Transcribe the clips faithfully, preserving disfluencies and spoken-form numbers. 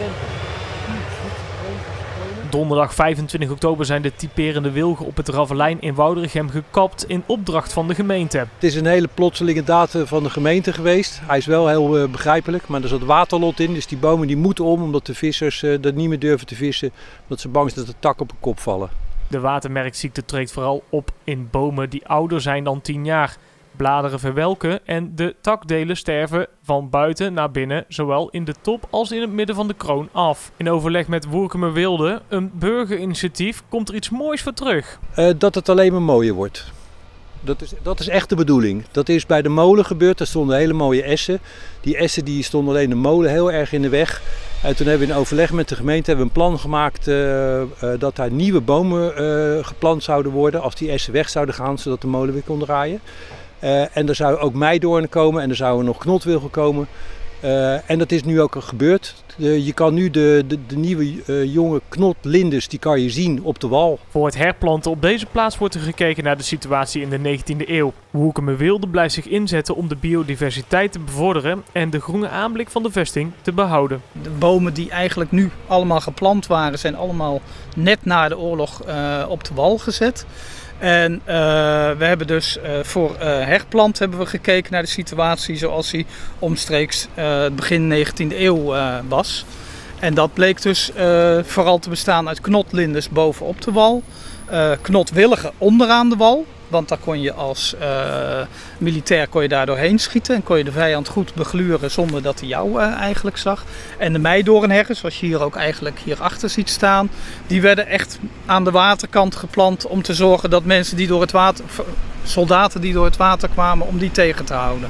Donderdag vijfentwintig oktober zijn de typerende wilgen op het Ravelijn in Woudrichem gekapt in opdracht van de gemeente. Het is een hele plotselinge daad van de gemeente geweest. Hij is wel heel uh, begrijpelijk, maar er zat waterlot in. Dus die bomen die moeten om omdat de vissers uh, er niet meer durven te vissen. Omdat ze bang zijn dat de takken op hun kop vallen. De watermerkziekte treedt vooral op in bomen die ouder zijn dan tien jaar. Bladeren verwelken en de takdelen sterven van buiten naar binnen, zowel in de top als in het midden van de kroon af. In overleg met Woerkumer Wilde, een burgerinitiatief, komt er iets moois voor terug. Uh, dat het alleen maar mooier wordt. Dat is, dat is echt de bedoeling. Dat is bij de molen gebeurd, daar stonden hele mooie essen. Die essen die stonden alleen de molen heel erg in de weg. En toen hebben we in overleg met de gemeente hebben we een plan gemaakt uh, uh, dat daar nieuwe bomen uh, geplant zouden worden als die essen weg zouden gaan, zodat de molen weer kon draaien. Uh, en er zou ook meidoorn komen en er zouden nog knotwilgen komen. Uh, en dat is nu ook al gebeurd. Uh, je kan nu de, de, de nieuwe uh, jonge knotlindes, die kan je zien op de wal. Voor het herplanten op deze plaats wordt er gekeken naar de situatie in de negentiende eeuw. Woerkumer Wilde blijft zich inzetten om de biodiversiteit te bevorderen en de groene aanblik van de vesting te behouden. De bomen die eigenlijk nu allemaal geplant waren, zijn allemaal net na de oorlog uh, op de wal gezet. En uh, we hebben dus uh, voor uh, herplant hebben we gekeken naar de situatie zoals die omstreeks uh, begin negentiende eeuw uh, was. En dat bleek dus uh, vooral te bestaan uit knotlindes bovenop de wal, uh, knotwilligen onderaan de wal. Want daar kon je als uh, militair kon je daar doorheen schieten en kon je de vijand goed begluren zonder dat hij jou uh, eigenlijk zag. En de meidoornherren, zoals je hier ook eigenlijk hierachter ziet staan, die werden echt aan de waterkant geplant om te zorgen dat mensen die door het water, soldaten die door het water kwamen, om die tegen te houden.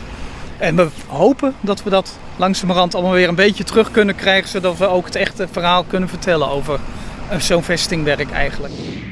En we hopen dat we dat langzamerhand allemaal weer een beetje terug kunnen krijgen, zodat we ook het echte verhaal kunnen vertellen over uh, zo'n vestingwerk eigenlijk.